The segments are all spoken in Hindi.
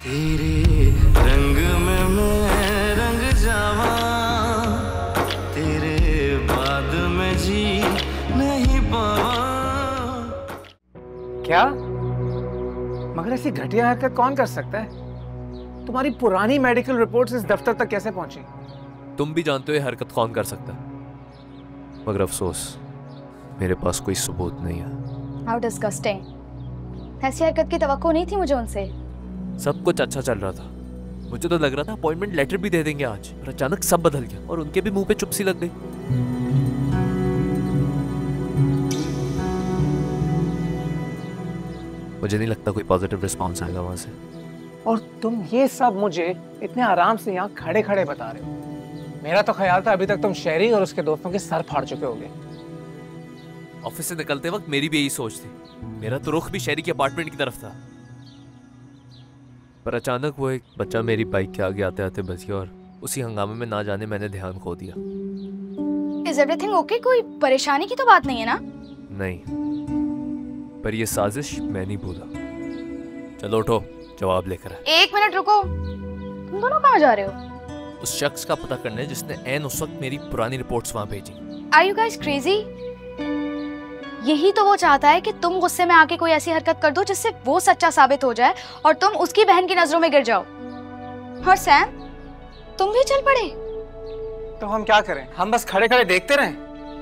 तेरे रंग में मैं रंग जावा, तेरे बाद में जी नहीं पावा। क्या? मगर ऐसी घटिया हरकत कौन कर सकता है? तुम्हारी पुरानी मेडिकल रिपोर्ट्स इस दफ्तर तक कैसे पहुंची? तुम भी जानते हो ये हरकत कौन कर सकता है, मगर अफसोस मेरे पास कोई सबूत नहीं है। How disgusting. ऐसी हरकत की तवक्को नहीं थी मुझे उनसे। सब कुछ अच्छा चल रहा था, मुझे तो लग रहा था अपॉइंटमेंट लेटर भी दे देंगे आज, और अचानक सब बदल गया और उनके भी मुंह पे चुप सी लग गई। मुझे नहीं लगता कोई पॉजिटिव रिस्पांस आएगा वहां से। और तुम ये सब मुझे इतने आराम से यहाँ खड़े खड़े बता रहे हो। मेरा तो ख्याल था अभी तक तुम शेरी और उसके दोस्तों के सर फाड़ चुके होगे। ऑफिस से निकलते वक्त मेरी भी यही सोच थी। मेरा तो रुख भी शेरी के अपार्टमेंट की तरफ था, पर अचानक वो एक बच्चा मेरी बाइक के आगे आते आते बच गया और उसी हंगामे में ना जाने मैंने ध्यान खो दिया। Is everything okay? कोई परेशानी की तो बात नहीं है ना? नहीं, पर ये साजिश मैं नहीं भूला। चलो उठो, जवाब लेकर आए। 1 मिनट रुको, तुम दोनों कहाँ जा रहे हो? उस शख्स का पता करने जिसने ऐन उस वक्त मेरी पुरानी रिपोर्ट्स वहां भेजी। Are you guys crazy? यही तो वो चाहता है कि तुम गुस्से में आके कोई ऐसी हरकत कर दो जिससे वो सच्चा साबित हो जाए और तुम उसकी बहन की नजरों में गिर जाओ। और सैम, तुम भी चल पड़े। तो हम क्या करें? हम बस खड़े खड़े देखते रहें?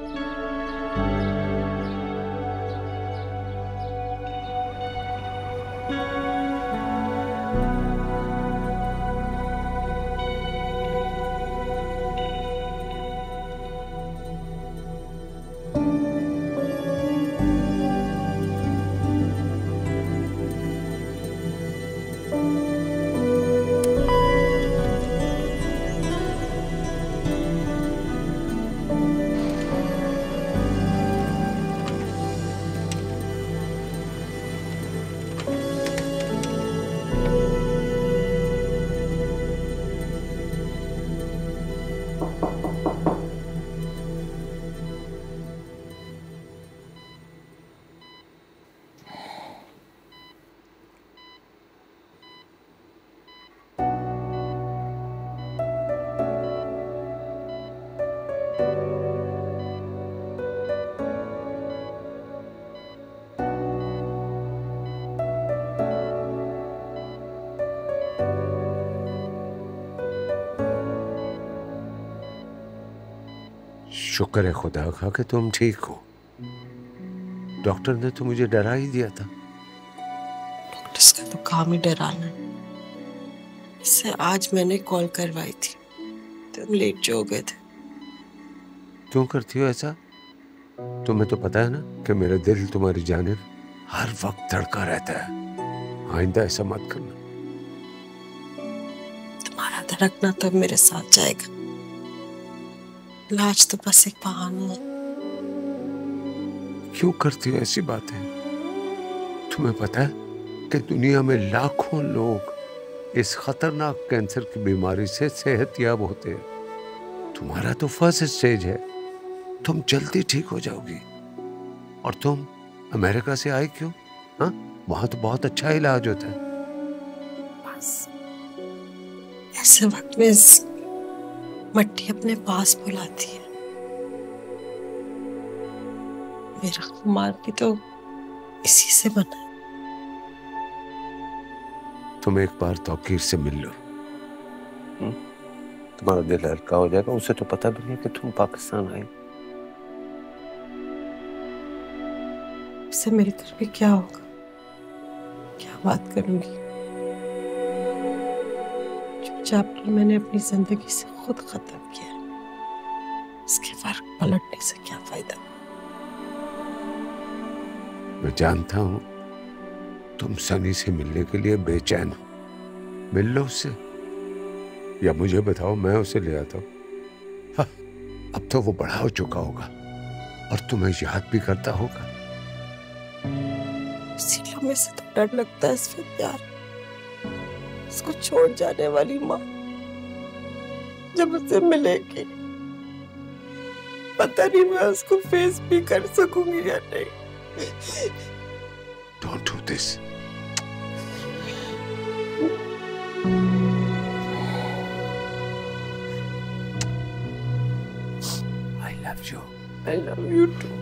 शुक्र है खुदा का कि तुम ठीक हो। डॉक्टर ने तो मुझे डरा ही दिया था। डॉक्टर का तो काम ही डराना। इससे आज मैंने कॉल करवाई थी, तुम लेट जो हो गए थे। क्यों करती हो ऐसा? तुम्हें तो पता है ना कि मेरा दिल तुम्हारी जानिब हर वक्त धड़का रहता है। आइंदा ऐसा मत करना। तुम्हारा धड़कना तो मेरे साथ जाएगा। इलाज तो बस एक बहाना है। क्यों करती हो ऐसी बातें? तुम्हें पता है कि दुनिया में लाखों लोग इस खतरनाक कैंसर की बीमारी से सेहतयाब होते हैं। तुम्हारा तो फर्स्ट स्टेज है, तुम जल्दी ठीक हो जाओगी। और तुम अमेरिका से आई क्यों? हाँ, वहां तो बहुत अच्छा इलाज होता है। बस ऐसे वक्त में मट्टी अपने पास बुलाती है। मेरा खुमार भी तो इसी से बना है। तुम एक बार तौकीर से मिल लो, तुम्हारा दिल हल्का हो जाएगा। उसे तो पता भी नहीं कि तुम पाकिस्तान आई। उससे मिलकर भी क्या होगा? क्या बात करूंगी? जो चैप्टर मैंने अपनी जिंदगी से खुद खत्म किया, उसके फर्क पलटने से क्या फायदा? मैं जानता हूं तुम सनी से मिलने के लिए बेचैन हो। मिल लो उससे, या मुझे बताओ, मैं उसे ले आता हूं। हाँ, अब तो वो बड़ा हो चुका होगा और तुम्हें याद भी करता होगा। सीलों में से तो डर लगता है इस वक्त यार। उसको छोड़ जाने वाली माँ जब उसे मिलेगी, पता नहीं मैं उसको फेस भी कर सकूंगी या नहीं। Don't do this. love you. I love you too.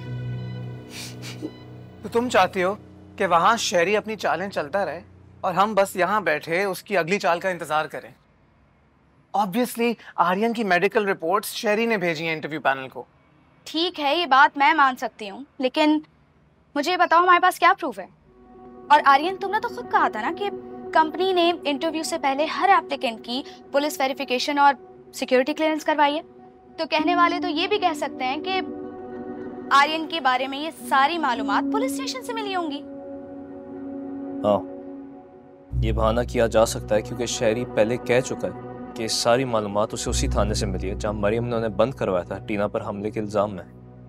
तो तुम चाहती हो कि वहां शहरी अपनी चालें चलता रहे और हम बस यहाँ बैठे उसकी अगली चाल का इंतजार करें? ऑब्वियसली आर्यन की मेडिकल रिपोर्ट्स शहरी ने भेजी हैं इंटरव्यू पैनल को। ठीक है, ये बात मैं मान सकती हूँ, लेकिन मुझे ये बताओ हमारे पास क्या प्रूफ है? और आर्यन, तुमने तो खुद कहा था ना कि कंपनी ने इंटरव्यू से पहले हर एप्लीकेंट की पुलिस वेरिफिकेशन और सिक्योरिटी क्लियरेंस करवाई है। तो कहने वाले तो ये भी कह सकते हैं कि आर्यन के बारे में ये सारी मालूमात पुलिस स्टेशन से मिली होंगी। हाँ, ये बहाना किया जा सकता है क्योंकि शहरी पहले कह चुका है कि सारी मालूमात उसे उसी थाने से मिली है जहाँ मरियम ने उन्हें बंद करवाया था टीना पर हमले के इल्जाम में।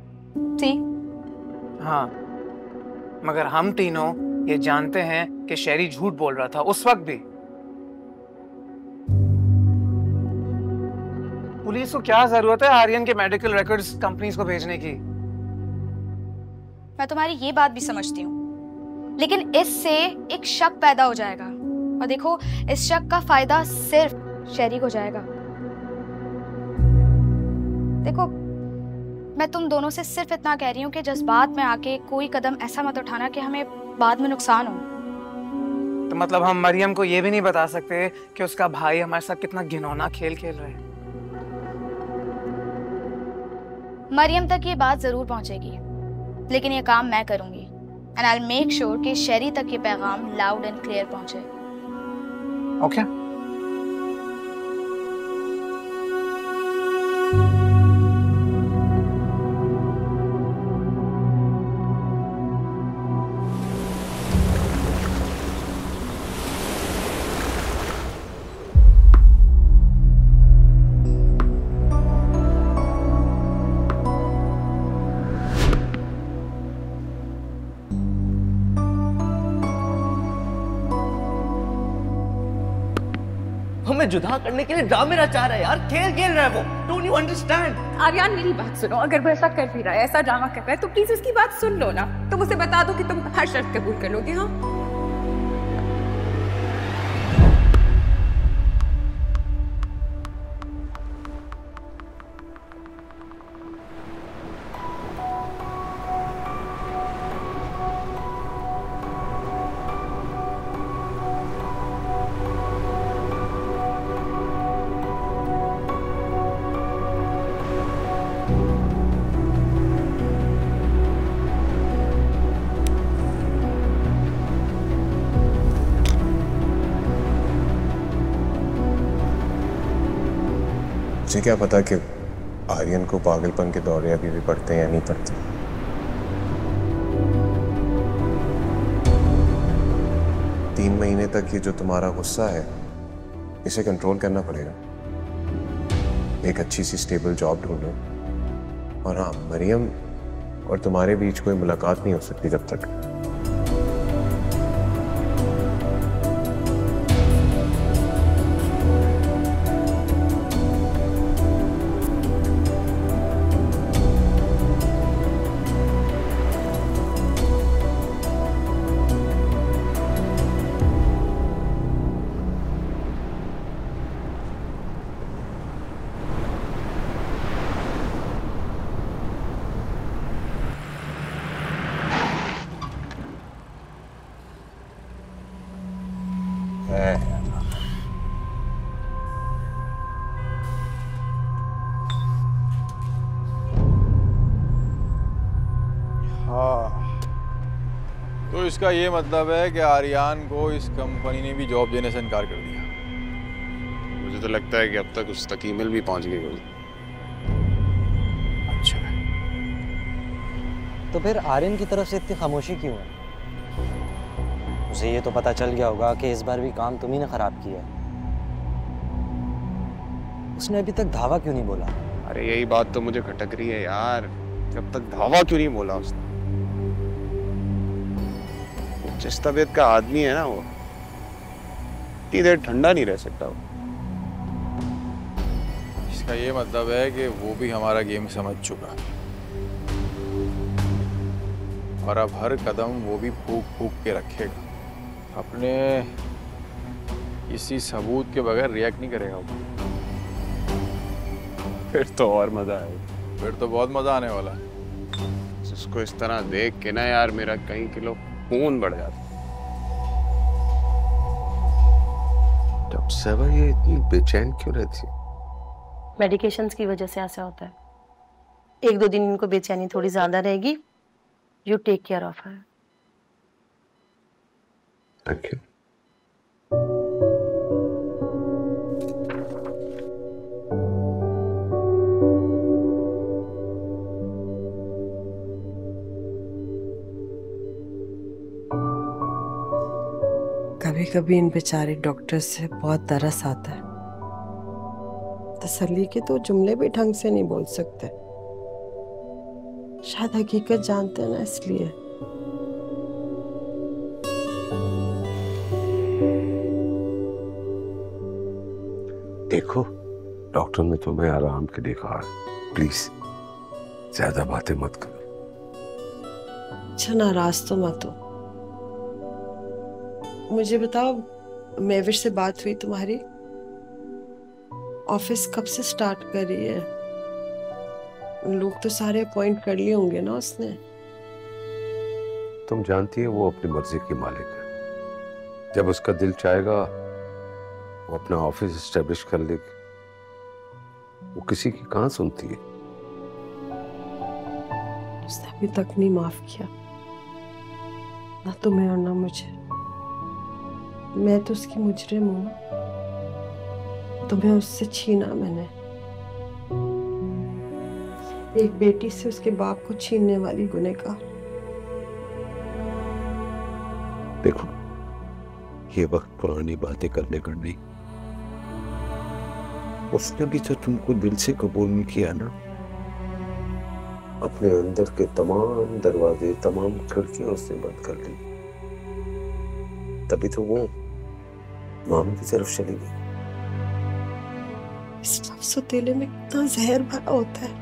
हाँ, मगर हम तीनों ये जानते हैं कि शहरी झूठ बोल रहा था उस वक्त भी। पुलिस को क्या जरूरत है आर्यन के मेडिकल रिकॉर्ड्स कंपनीज को भेजने की? मैं तुम्हारी ये बात भी समझती हूँ, लेकिन इससे एक शक पैदा हो जाएगा और देखो, इस शक का फायदा सिर्फ शहरी को जाएगा। देखो, मैं तुम दोनों से सिर्फ इतना कह रही हूँ कि जज्बात में आके कोई कदम ऐसा मत उठाना कि हमें बाद में नुकसान हो। तो मतलब हम मरियम को ये भी नहीं बता सकते कि उसका भाई हमारे साथ कितना घिनौना खेल खेल रहा है? मरियम तक ये बात जरूर पहुंचेगी, लेकिन ये काम मैं करूंगी and I will make sure कि शहरी तक ये पैगाम लाउड एंड क्लियर पहुंचे। ओके। हमें जुदा करने के लिए ड्रामे रचा रहा है यार, खेल रहा है वो। Don't you understand? आर्यन, मेरी बात सुनो, अगर वो ऐसा कर भी रहा है, ऐसा ड्रामा कर रहा है, तो प्लीज उसकी बात सुन लो ना। तुम उसे बता दो कि तुम हर शर्त कबूल कर लोगे। हाँ, मुझे क्या पता कि आर्यन को पागलपन के दौरे अभी भी पड़ते हैं या नहीं पड़ते। 3 महीने तक ये जो तुम्हारा गुस्सा है, इसे कंट्रोल करना पड़ेगा। एक अच्छी सी स्टेबल जॉब ढूंढो, और हाँ, मरियम और तुम्हारे बीच कोई मुलाकात नहीं हो सकती जब तक। तो इसका ये मतलब है कि आर्यन को इस कंपनी ने भी जॉब देने से इनकार कर दिया। मुझे तो लगता है कि अब तक उस तक ईमेल भी पहुंच गई होगी। अच्छा, तो फिर आर्यन की तरफ से इतनी खामोशी क्यों है? उसे ये तो पता चल गया होगा कि इस बार भी काम तुम्ही ने खराब किया है। उसने अभी तक धावा क्यों नहीं बोला? अरे यही बात तो मुझे खटक रही है यार, जब तक धावा क्यों नहीं बोला उसने? जिस तबीयत का आदमी है ना, वो इतनी देर ठंडा नहीं रह सकता। वो इसका ये मतलब है कि वो भी हमारा गेम समझ चुका, और अब हर कदम वो भी फूक फूक के रखेगा। अपने किसी सबूत के बगैर रिएक्ट नहीं करेगा वो। फिर तो और मजा आएगा। फिर तो बहुत मजा आने वाला है। इसको इस तरह देख के ना यार मेरा कई किलो खून बढ़ जाता। डॉक्टर साहब ये इतनी बेचैन क्यों रहती है? मेडिकेशंस की वजह से ऐसा होता है। 1-2 दिन इनको बेचैनी थोड़ी ज्यादा रहेगी। You take care of her. Thank you. कभी कभी इन बेचारे डॉक्टर से बहुत तरस आता है। तसल्ली के तो जुमले भी ढंग से नहीं बोल सकते। शायद हकीकत जानते हैं ना, इसलिए। देखो, डॉक्टर ने तुम्हें आराम के लिए कहा है। प्लीज ज्यादा बातें मत करो। अच्छा, नाराज तो मत हो। मुझे बताओ, मेविश से बात हुई तुम्हारी? ऑफिस कब से स्टार्ट कर रही है? लोग तो सारे अपॉइंट कर लिए होंगे ना उसने। तुम जानती है वो अपनी मर्जी की मालिक है। जब उसका दिल चाहेगा वो अपना ऑफिस एस्टेब्लिश कर लेगी। वो किसी की कहाँ सुनती है। उसने अभी तक नहीं माफ किया, ना तुम्हें और ना मुझे। मैं तो उसकी मुजरिम हूँ, तुम्हें उससे छीना मैंने। एक बेटी से उसके बाप को छीनने वाली गुनहगार। देखो, ये वक्त पुरानी बातें करने का नहीं। उसने भी तो तुमको दिल से कबूल नहीं किया ना। अपने अंदर के तमाम दरवाजे, तमाम खिड़कियां उसने बंद कर ली। तभी तो वो मामा की तरफ चली गई। इस सौतेले में कितना जहर भरा होता है।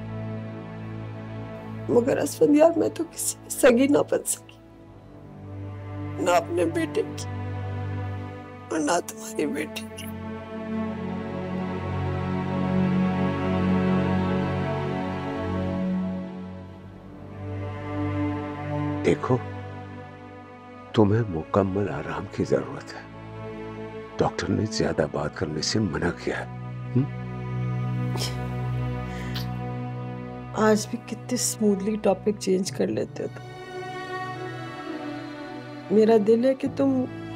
मगर असफंद यार, मैं तो किसी की सगी ना बन सकी, ना अपने बेटे की और ना तुम्हारी बेटी की। देखो, तुम्हें मुकम्मल आराम की जरूरत है। डॉक्टर ने ज्यादा बात करने से मना किया है। आज भी कितने स्मूथली टॉपिक चेंज कर लेते हो तुम। मेरा दिल है कि तुम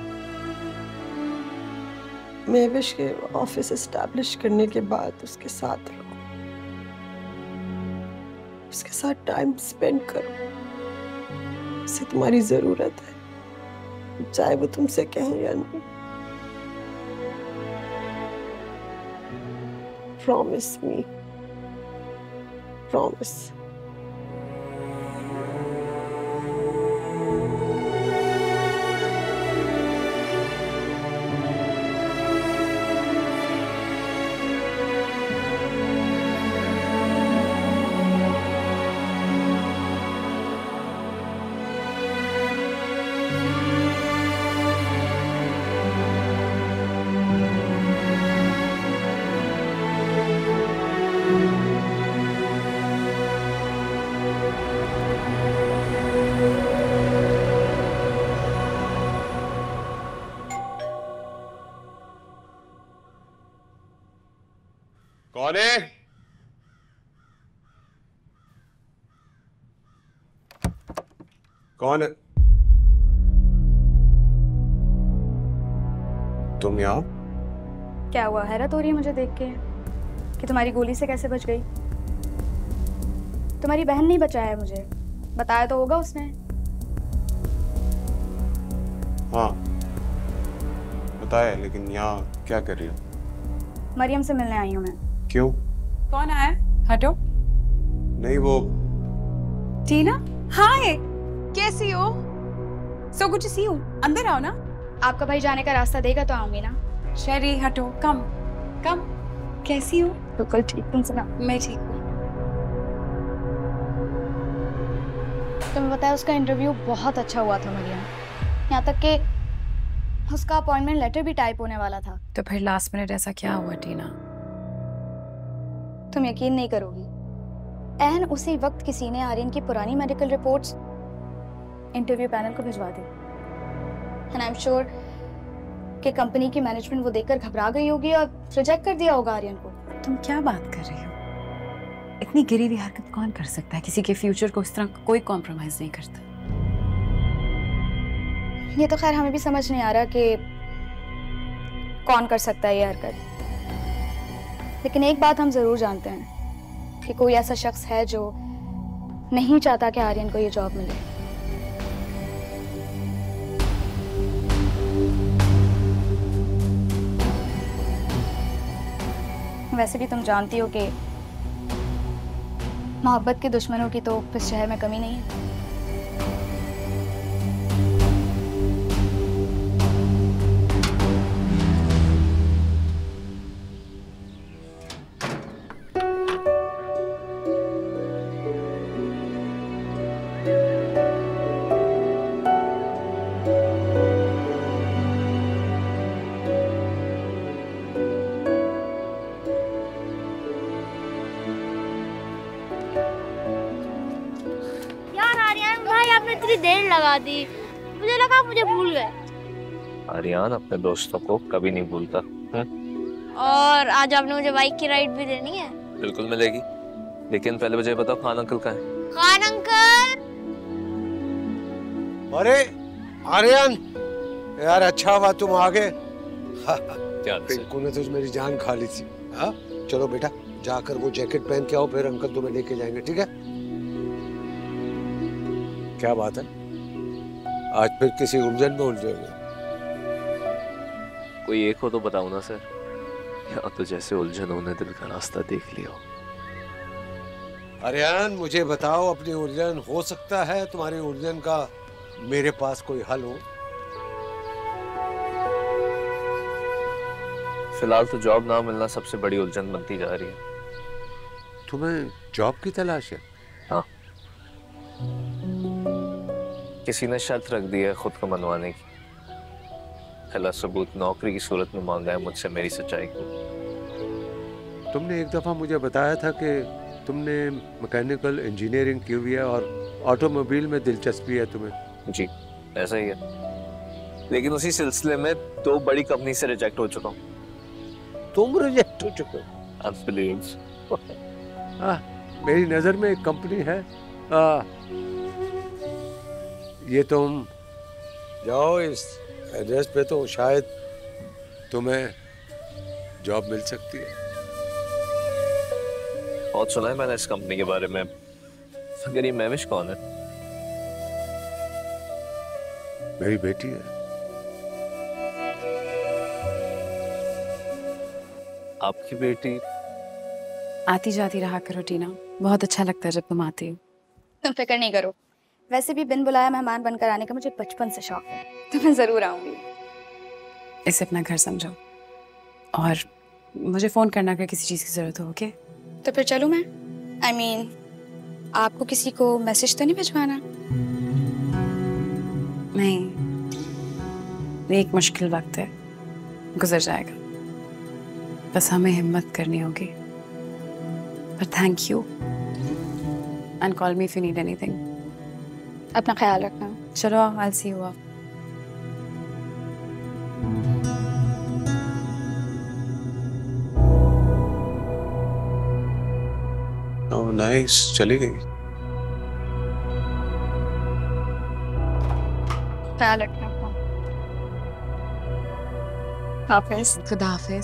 मेविश के ऑफिस एस्टैब्लिश करने के बाद उसके साथ रहो, उसके साथ टाइम स्पेंड करो। उसे तुम्हारी जरूरत है, चाहे वो तुमसे कहे या नहीं। Promise me. Promise. कौन है? कौन है? तुम यहाँ? क्या हुआ, हैरत हो रही है मुझे देख के कि तुम्हारी गोली से कैसे बच गई? तुम्हारी बहन नहीं बचाया मुझे, बताया तो होगा उसने। हाँ बताया, लेकिन यहाँ क्या कर रही हो? मरियम से मिलने आई हूँ मैं। क्यों? कौन आया? हटो। नहीं वो टीना, हाय, कैसी हो? So good to see you. अंदर आओ ना। आपका भाई जाने का रास्ता देगा तो आऊंगी ना। शेरी हटो, कम कम। कैसी हो? बिल्कुल ठीक, तुम सुना? मैं ठीक हूँ। तुम्हें बताया उसका इंटरव्यू बहुत अच्छा हुआ था मरियम, यहाँ तक कि उसका अपॉइंटमेंट लेटर भी टाइप होने वाला था। तो फिर लास्ट मिनट ऐसा क्या हुआ टीना? तुम यकीन नहीं करोगी, एन उसी वक्त किसी ने आर्यन की पुरानी मेडिकल रिपोर्ट्स इंटरव्यू पैनल को भिजवा दी। एंड आई एम श्योर कि कंपनी की मैनेजमेंट वो देखकर घबरा गई होगी और रिजेक्ट कर दिया होगा आर्यन को। तुम क्या बात कर रही हो? इतनी गिरी हुई हरकत कौन कर सकता है? किसी के फ्यूचर को इस तरह कोई कॉम्प्रोमाइज नहीं करता। ये तो खैर हमें भी समझ नहीं आ रहा कि कौन कर सकता है ये हरकत, लेकिन एक बात हम जरूर जानते हैं कि कोई ऐसा शख्स है जो नहीं चाहता कि आर्यन को ये जॉब मिले। वैसे भी तुम जानती हो कि मोहब्बत के दुश्मनों की तो इस शहर में कमी नहीं है। इतनी देर लगा दी, मुझे लगा मुझे भूल गए। आर्यन अपने दोस्तों को कभी नहीं भूलता। और आज आपने मुझे बाइक की राइड भी देनी है। बिल्कुल मिलेगी, लेकिन पहले मुझे बताओ खान अंकल कहाँ है? खान अंकल। अरे आर्यन यार, अच्छा हुआ तुम आ गए। पिंकू ने तो मेरी जान खा ली थी। हाँ चलो बेटा, जाकर वो जैकेट पहन के आओ, फिर अंकल तुम्हें लेके जाएंगे, ठीक है? क्या बात है, आज फिर किसी उलझन में उलझोगे? कोई एक हो तो बताओ ना सर, या तो जैसे उलझनों ने दिल का रास्ता देख लिया। आर्यन मुझे बताओ, अपनी उलझन हो सकता है तुम्हारी उलझन का मेरे पास कोई हल हो? फिलहाल तो जॉब ना मिलना सबसे बड़ी उलझन बनती जा रही है। तुम्हें जॉब की तलाश है? हाँ, किसी ने शर्त रख दी है खुद को मनवाने की। पहला सबूत नौकरी की सूरत में मांगा है मुझसे मेरी सच्चाई को। तुमने एक दफा मुझे बताया था कि तुमने मैकेनिकल इंजीनियरिंग की हुई है और ऑटोमोबाइल में दिलचस्पी है तुम्हें। जी ऐसा ही है, लेकिन उसी सिलसिले में 2 बड़ी कंपनी से रिजेक्ट हो चुका हूँ। तुम रिजेक्ट हो चुके हो? मेरी नजर में एक कंपनी है, ये तुम जाओ इस एड्रेस पे तो शायद तुम्हें जॉब मिल सकती है। बहुत सुना है मैंने इस कंपनी के बारे में, मगर ये महविश कौन है? मेरी बेटी है। आपकी बेटी? आती जाती रहा करो टीना, बहुत अच्छा लगता है जब तुम आती हो। तुम फिक्र नहीं करो, वैसे भी बिन बुलाया मेहमान बनकर आने का मुझे बचपन से शौक है, तो मैं जरूर आऊंगी। इसे अपना घर समझो और मुझे फोन करना अगर किसी चीज की जरूरत हो। ओके तो फिर चलूं मैं? I mean, आपको किसी को मैसेज तो नहीं भिजवाना? नहीं, ये एक मुश्किल वक्त है, गुजर जाएगा, बस हमें हिम्मत करनी होगी। पर thank you and call me if you need anything. अपना ख्याल रखना। चलो, I'll see you up. Oh nice, चली गई। ख्याल रखना अपना। हाफिज। खुदा हाफिज।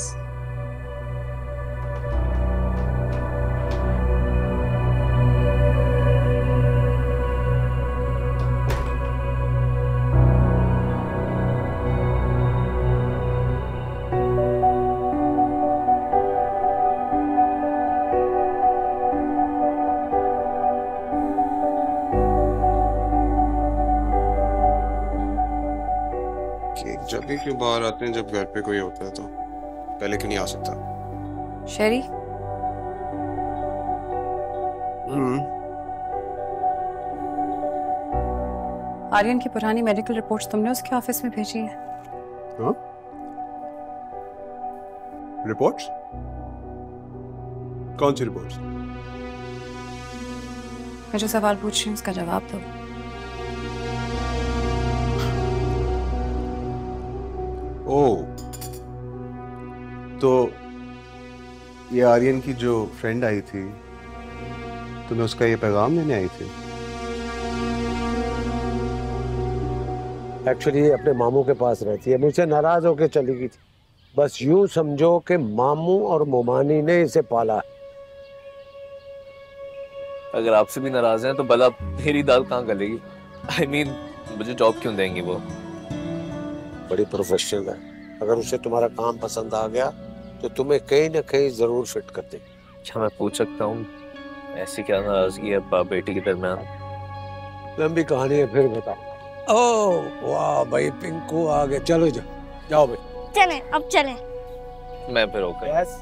जब भी क्यों बाहर आते हैं जब घर पे कोई होता है, तो पहले क्यों नहीं आ सकता? शेरी, आर्यन की पुरानी मेडिकल रिपोर्ट्स तुमने उसके ऑफिस में भेजी है? हाँ? रिपोर्ट्स? कौन सी रिपोर्ट्स? मैं जो सवाल पूछ रही हूँ उसका जवाब दो। ओ, तो ये आर्यन की जो फ्रेंड आई थी, तुम्हें उसका ये पैगाम देने आई थी? एक्चुअली अपने मामू के पास रहती है, मुझसे नाराज होकर चली गई थी। बस यूं समझो कि मामू और मोमानी ने इसे पाला। अगर आपसे भी नाराज हैं तो भला मेरी दाल कहाँ गलेगी? I mean, मुझे जॉब क्यों देंगी वो? बड़ी प्रोफेशनल है, अगर उसे तुम्हारा काम पसंद आ गया तो तुम्हें कहीं ना कहीं जरूर फिट कर देगी। अच्छा, मैं पूछ सकता हूँ ऐसी क्या नाराजगी है बाप बेटी के दरमियान? लंबी कहानी है, फिर बताओ। ओह वाह भाई, पिंकू आ गए। चलो जाओ भाई। चलें, अब चलें। मैं फिर okay. Yes.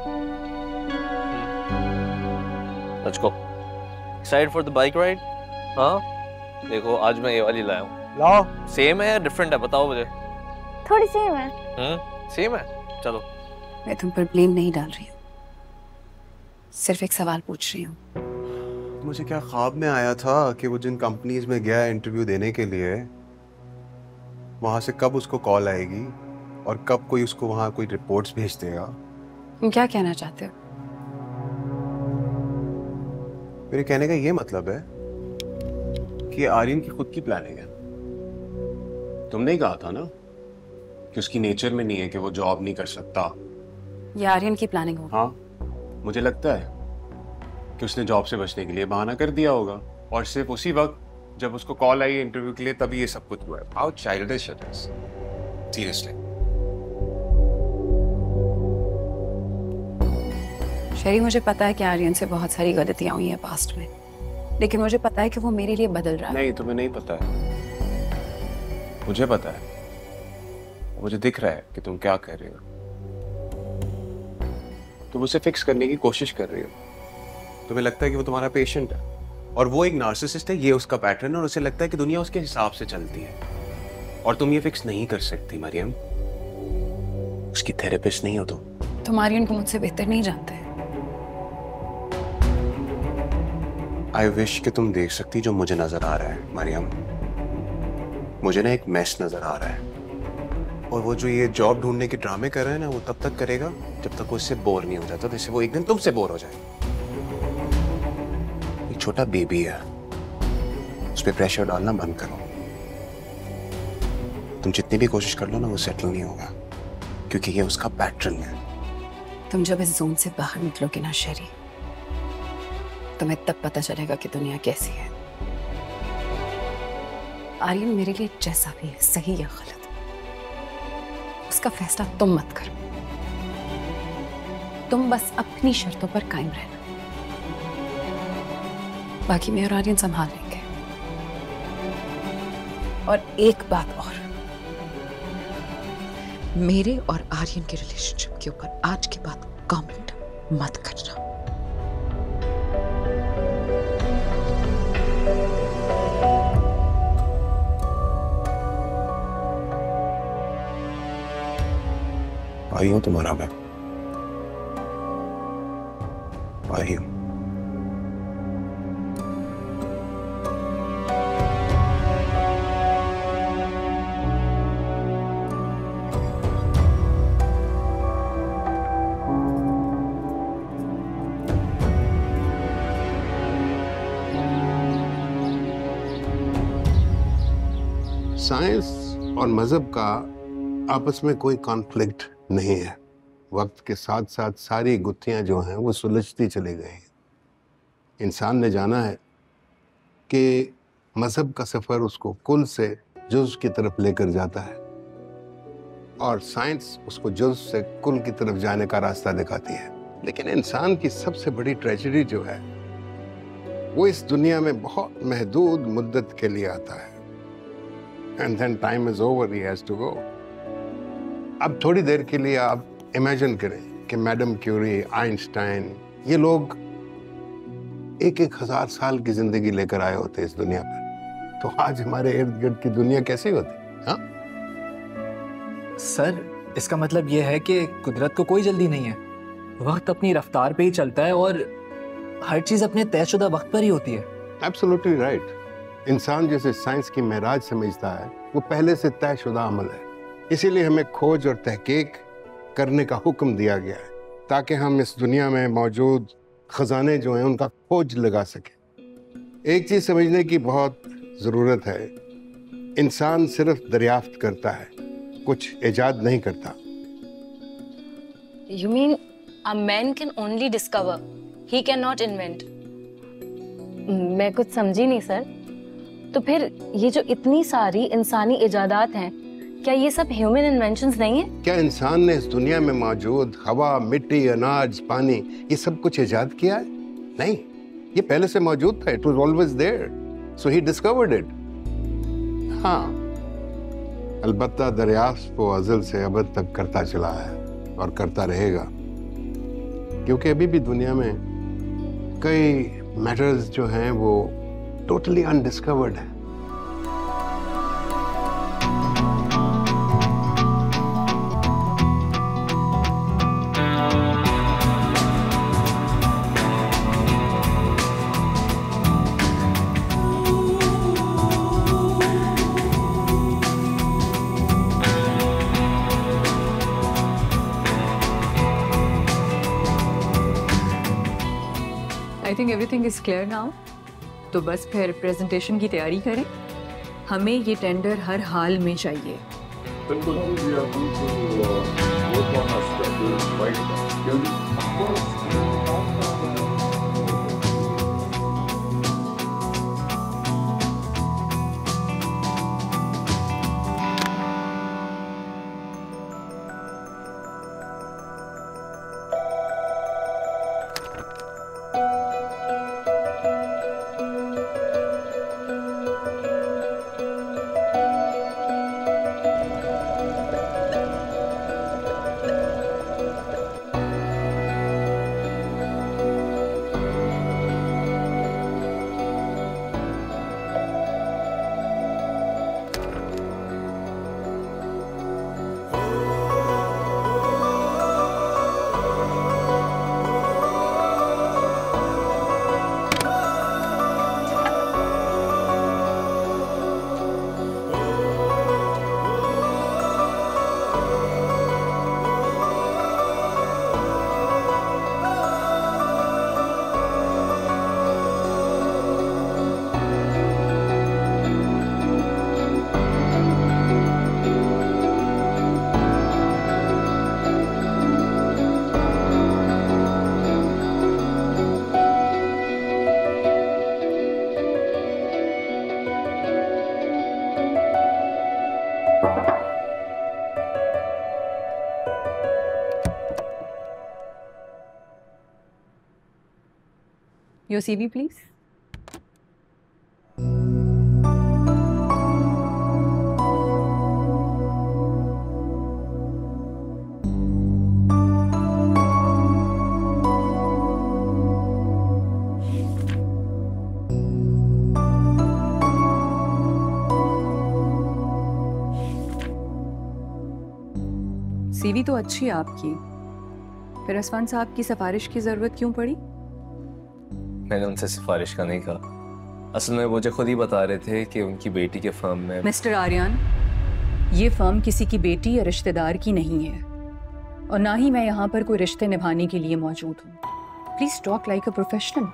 Let's go. Excited for the bike ride? हाँ, देखो आज मैं ये वाली लाया हूँ। लाओ। सेम है या डिफरेंट है? बताओ मुझे। थोड़ी सेम है। सेम है, चलो। मैं तुम पर ब्लेम नहीं डाल रही हूँ, सिर्फ एक सवाल पूछ रही हूँ। मुझे क्या ख्वाब में आया था कि वो जिन कंपनीज में गया इंटरव्यू देने के लिए, वहां से कब उसको कॉल आएगी और कब कोई उसको वहां कोई रिपोर्ट्स भेज देगा। तुम क्या कहना चाहते हो? मेरे कहने का ये मतलब है कि आर्यन की खुद की प्लानिंग है। तुमने ही कहा था ना कि उसकी नेचर में नहीं है कि वो जॉब नहीं कर सकता। ये आर्यन की प्लानिंग होगी। हाँ, मुझे लगता है कि उसने जॉब से बचने के लिए बहाना कर दिया होगा, और सिर्फ उसी वक्त जब उसको कॉल आई इंटरव्यू के लिए तभी ये सब कुछ हुआ है। How childish it is, seriously. Sherry, मुझे पता है कि आर्यन से बहुत सारी गलतियां हुई हैं पास्ट में, लेकिन मुझे पता है कि वो मेरे लिए बदल रहा है। नहीं, तुम्हें नहीं पता है, मुझे पता है। मुझे दिख रहा है कि तुम क्या कर रहे हो। तुम उसे फिक्स करने की कोशिश कर रही हो। तुम्हें लगता है कि वो तुम्हारा पेशेंट है और वो एक नार्सिसिस्ट है, ये उसका पैटर्न है, और उसे लगता है कि दुनिया उसके हिसाब से चलती है। और तुम ये फिक्स नहीं कर सकती मरियम, उसकी थेरेपिस्ट नहीं हो तुम आर्यन को मुझसे बेहतर नहीं जानते। आई विश कि तुम देख सकती जो मुझे नजर आ रहा है मरियम। मुझे ना एक मैस नजर आ रहा है, और वो जो ये जॉब ढूंढने के ड्रामे कर रहा है ना, वो तब तक करेगा जब तक वो इससे बोर नहीं हो जाता, जैसे वो एक दिन तुमसे बोर हो जाए। एक छोटा बेबी है, उस पर प्रेशर डालना बंद करो। तुम जितनी भी कोशिश कर लो ना, वो सेटल नहीं होगा, क्योंकि ये उसका पैटर्न है। तुम जब इस जोन से बाहर निकलोगे ना शेरी, तुम्हें तब पता चलेगा कि दुनिया कैसी है। आर्यन मेरे लिए जैसा भी है, सही या गलत, उसका फैसला तुम मत करो। तुम बस अपनी शर्तों पर कायम रहना, बाकी मैं और आर्यन संभाल लेंगे। और एक बात और, मेरे और आर्यन के रिलेशनशिप के ऊपर आज के बाद कमेंट मत करना। आई हूं तुम्हारा मैं, आई हूं। साइंस और मजहब का आपस में कोई कॉन्फ्लिक्ट नहीं है। वक्त के साथ साथ सारी गुत्थियां जो हैं वो सुलझती चली गई हैं। इंसान ने जाना है कि मजहब का सफ़र उसको कुल से जुज़ की तरफ लेकर जाता है, और साइंस उसको जुज़ से कुल की तरफ जाने का रास्ता दिखाती है। लेकिन इंसान की सबसे बड़ी ट्रेजेडी जो है वो इस दुनिया में बहुत महदूद मुद्दत के लिए आता है, and then time is over, he has to go. अब थोड़ी देर के लिए आप इमेजिन करें कि मैडम क्यूरी, आइंस्टाइन, ये लोग 1,000 साल की जिंदगी लेकर आए होते इस दुनिया पर, तो आज हमारे इर्द गिर्द की दुनिया कैसी होती? हाँ सर, इसका मतलब ये है कि कुदरत को कोई जल्दी नहीं है, वक्त अपनी रफ्तार पे ही चलता है और हर चीज अपने तयशुदा वक्त पर ही होती है। Absolutely right. इंसान जैसे साइंस की महराज समझता है वो पहले से तयशुदा अमल है, इसीलिए हमें खोज और तहकीक करने का हुक्म दिया गया है ताकि हम इस दुनिया में मौजूद खजाने जो हैं उनका खोज लगा सकें। एक चीज समझने की बहुत जरूरत है, इंसान सिर्फ दरियाफ्त करता है, कुछ इजाद नहीं करता। You mean a man can only discover, he cannot invent? मैं कुछ समझी नहीं सर। तो फिर ये जो इतनी सारी इंसानी इजादात हैं, क्या ये सब ह्यूमन इन्वेंशंस नहीं है? क्या इंसान ने इस दुनिया में मौजूद हवा, मिट्टी, अनाज, पानी ये सब कुछ इजाद किया है? नहीं, ये पहले से मौजूद था। It was always there, so he discovered it. हाँ, अलबत्ता दरियाफ्त वो अज़ल से अबद तक करता चला है और करता रहेगा, क्योंकि अभी भी दुनिया में कई मैटर्स जो हैं वो टोटली अनडिस्कवर्ड हैं। I think everything is clear now. तो बस फिर प्रेजेंटेशन की तैयारी करें। हमें ये टेंडर हर हाल में चाहिए। Your CV, please. CV तो अच्छी है आपकी, फिर असफान साहब की सिफारिश की जरूरत क्यों पड़ी? मैंने उनसे सिफारिश का नहीं कहा। असल में वो मुझे खुद ही बता रहे थे कि उनकी बेटी के फर्म में। मिस्टर आर्यन, ये फर्म किसी की बेटी या रिश्तेदार की नहीं है और ना ही मैं यहाँ पर कोई रिश्ते निभाने के लिए मौजूद हूँ। Please talk like a professional.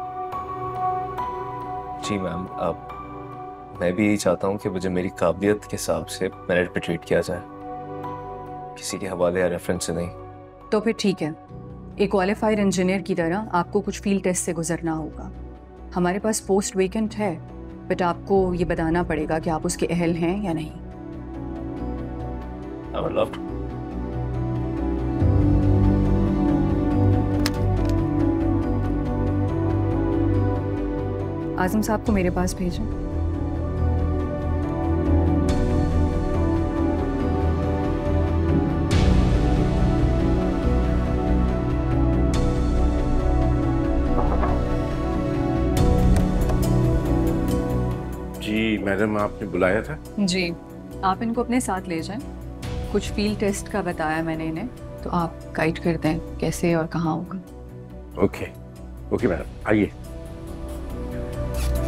जी मैम, अब मैं भी यही चाहता हूँ कि मुझे मेरी काबिलियत के हिसाब से मेरिट पे ट्रीट किया जाए, किसी के हवाले या रेफरेंस से नहीं। तो फिर ठीक है, एक क्वालिफाइड इंजीनियर की तरह आपको कुछ फील्ड टेस्ट से गुजरना होगा। हमारे पास पोस्ट वेकेंट है, बट आपको ये बताना पड़ेगा कि आप उसके अहल हैं या नहीं। I would love to. आजम साहब को मेरे पास भेजें। जी मैडम, आपने बुलाया था? जी, आप इनको अपने साथ ले जाएं। कुछ फील्ड टेस्ट का बताया मैंने इन्हें, तो आप गाइड कर दें कैसे और कहाँ होगा। ओके मैडम, आइए।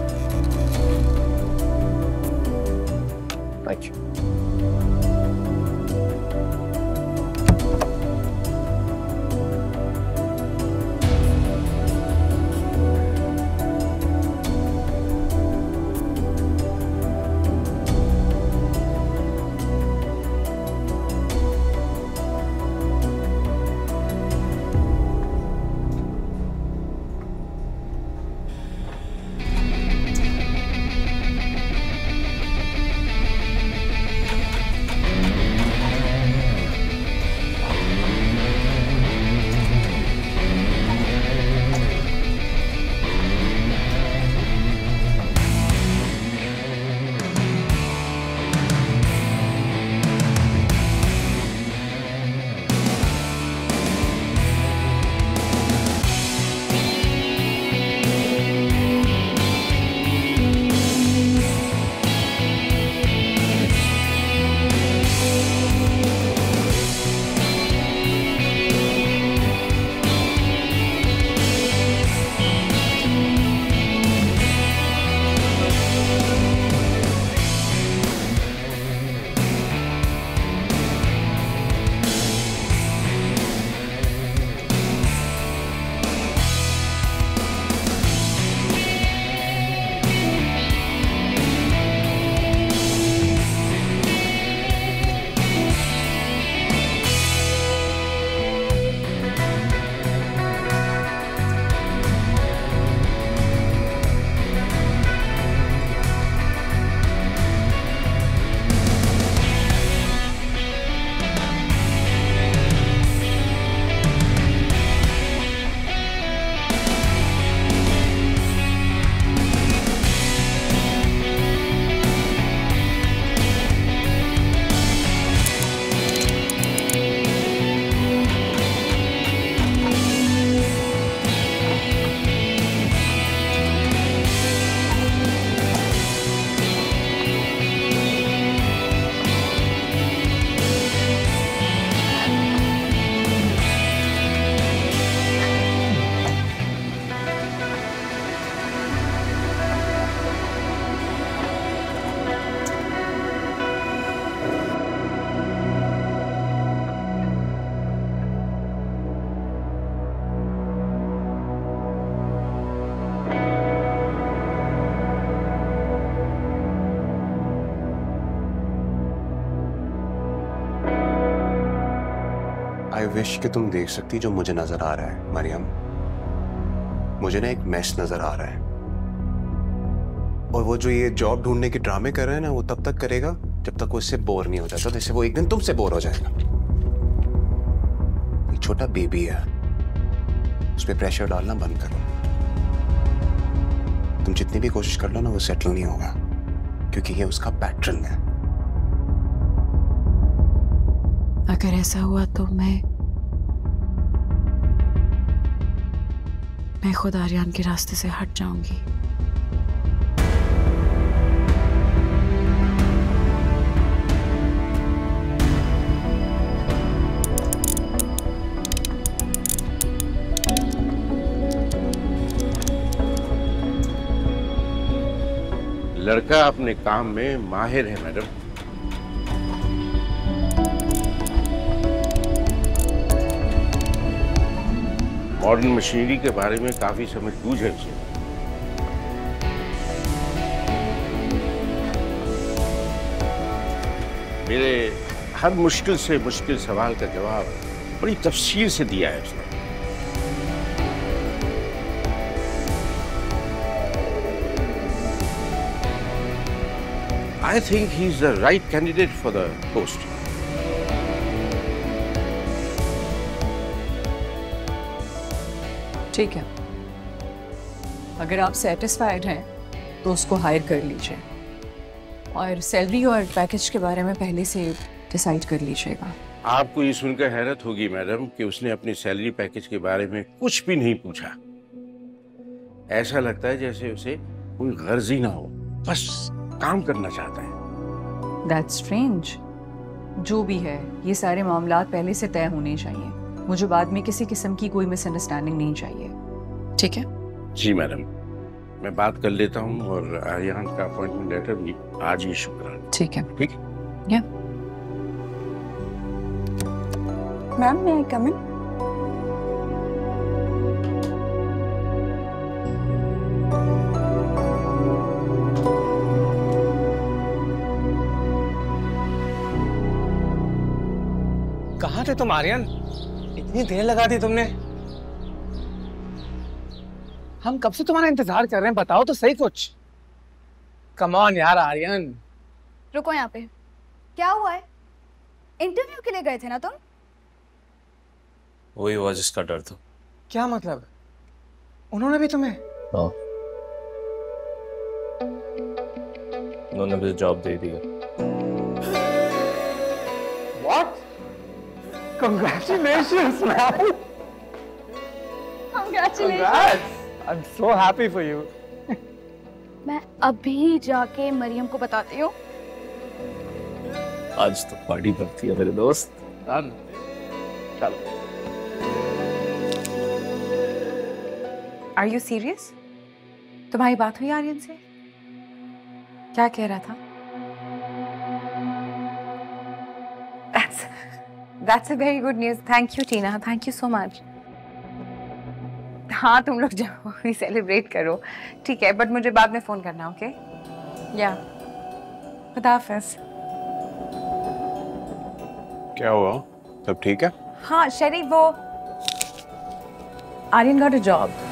विश कि तुम देख सकती जो मुझे नजर आ रहा है मरियम। मुझे ना एक मैस नजर आ रहा है, और वो जो ये जॉब ढूंढने के ड्रामे कर रहे हैं ना, वो तब तक करेगा जब तक वो इससे बोर नहीं हो जाता। जैसे वो एक दिन तुमसे बोर हो जाएगा। एक छोटा बेबी है, उस पर प्रेशर डालना बंद करो। तुम जितनी भी कोशिश कर लो ना, वो सेटल नहीं होगा, क्योंकि ये उसका पैटर्न है। अगर ऐसा हुआ तो मैं खुद आर्यन के रास्ते से हट जाऊंगी। लड़का अपने काम में माहिर है मैडम। मॉडर्न मशीनरी के बारे में काफी समझबूझ है उसे। मेरे हर मुश्किल से मुश्किल सवाल का जवाब बड़ी तफसील से दिया है उसने। I think he's the right candidate for the post. ठीक है, अगर आप सेटिस्फाइड हैं तो उसको हायर कर लीजिए, और सैलरी और पैकेज के बारे में पहले से डिसाइड कर लीजिएगा। आपको ये सुनकर हैरत होगी मैडम कि उसने अपनी सैलरी पैकेज के बारे में कुछ भी नहीं पूछा। ऐसा लगता है जैसे उसे कोई गर्ज ही ना हो, बस काम करना चाहता है। That's strange। जो भी है, ये सारे मामलात पहले से तय होने चाहिए। मुझे बाद में किसी किस्म की कोई मिसअंडरस्टैंडिंग नहीं चाहिए। ठीक है? जी मैडम, मैं बात कर लेता हूँ, और आर्यन का अपॉइंटमेंट लेटर भी आज ही इशू करा। ठीक है। ठीक। या ma'am, may I come in? कहाँ थे तुम आर्यन? इतनी देर लगा दी तुमने। हम कब से तुम्हारा इंतजार कर रहे हैं, बताओ तो सही कुछ। कम ऑन यार आर्यन। रुको यहाँ पे, क्या हुआ है? इंटरव्यू के लिए गए थे ना तुम? वही हुआ जिसका डर था। क्या मतलब? उन्होंने भी तुम्हें? हाँ, उन्होंने मुझे जॉब दे दी। What? Congratulations, man! Congratulations! I'm so happy for you. मैं अभी जाके मरियम को बताती हूँ। आज तो पार्टी करती है मेरे दोस्त। चलो। Are you serious? तुम्हारी बात हुई आर्यन से? क्या कह रहा था? That's a very good news. Thank you, Tina. Thank you so much. हाँ, तुम लोग जाओ, सेलिब्रेट करो, ठीक है? बट मुझे बाद में फोन करना, ओके? या, खुदा हाफिज़। क्या हुआ? सब ठीक है? हाँ, शरीफ, वो आर्यन गॉट अ जॉब।